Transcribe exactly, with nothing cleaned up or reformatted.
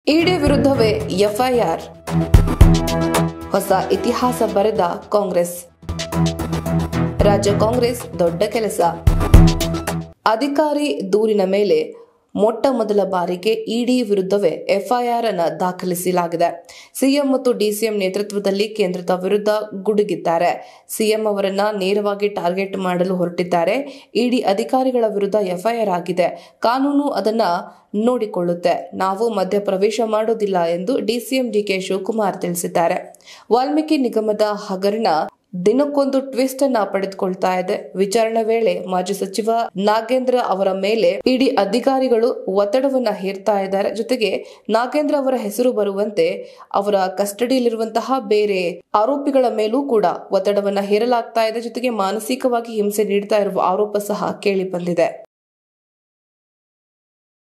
ಇಡಿ ವಿರುದ್ಧವೇ ಎಫ್ಐಆರ್, ಹೊಸ ಇತಿಹಾಸ ಬರೆದ ಕಾಂಗ್ರೆಸ್. ರಾಜ್ಯ ಕಾಂಗ್ರೆಸ್ ದೊಡ್ಡ ಕೆಲಸ. ಅಧಿಕಾರಿ ದೂರಿನ ಮೇಲೆ ಮೊಟ್ಟ ಮೊದಲ ಬಾರಿಗೆ ಇಡಿ ವಿರುದ್ಧವೇ ಎಫ್ಐಆರ್ ಅನ್ನು ದಾಖಲಿಸಲಾಗಿದೆ. ಸಿಎಂ ಮತ್ತು ಡಿಸಿಎಂ ನೇತೃತ್ವದಲ್ಲಿ ಕೇಂದ್ರದ ವಿರುದ್ಧ ಗುಡುಗಿದ್ದಾರೆ. ಸಿಎಂ ಅವರನ್ನ ನೇರವಾಗಿ ಟಾರ್ಗೆಟ್ ಮಾಡಲು ಹೊರಟಿದ್ದಾರೆ. ಇಡಿ ಅಧಿಕಾರಿಗಳ ವಿರುದ್ಧ ಎಫ್ಐಆರ್ ಆಗಿದೆ. ಕಾನೂನು ಅದನ್ನ ನೋಡಿಕೊಳ್ಳುತ್ತೆ. ನಾವು ಮಧ್ಯಪ್ರವೇಶ ಮಾಡೋದಿಲ್ಲ ಎಂದು ಡಿಸಿಎಂ ಡಿಕೆ ಶಿವಕುಮಾರ್ ತಿಳಿಸಿದ್ದಾರೆ. ವಾಲ್ಮೀಕಿ ನಿಗಮದ ಹಗರಣ ದಿನಕ್ಕೊಂದು ಟ್ವಿಸ್ಟ್ ಅನ್ನ ಪಡೆದುಕೊಳ್ತಾ ಇದೆ. ವಿಚಾರಣೆ ವೇಳೆ ಮಾಜಿ ಸಚಿವ ನಾಗೇಂದ್ರ ಅವರ ಮೇಲೆ ಇಡಿ ಅಧಿಕಾರಿಗಳು ಒತ್ತಡವನ್ನ ಹೇರ್ತಾ ಇದ್ದಾರೆ. ಜೊತೆಗೆ ನಾಗೇಂದ್ರ ಅವರ ಹೆಸರು ಬರುವಂತೆ ಅವರ ಕಸ್ಟಡಿಯಲ್ಲಿರುವಂತಹ ಬೇರೆ ಆರೋಪಿಗಳ ಮೇಲೂ ಕೂಡ ಒತ್ತಡವನ್ನ ಹೇರಲಾಗ್ತಾ ಇದೆ. ಜೊತೆಗೆ ಮಾನಸಿಕವಾಗಿ ಹಿಂಸೆ ನೀಡ್ತಾ ಇರುವ ಆರೋಪ ಸಹ ಕೇಳಿ ಬಂದಿದೆ.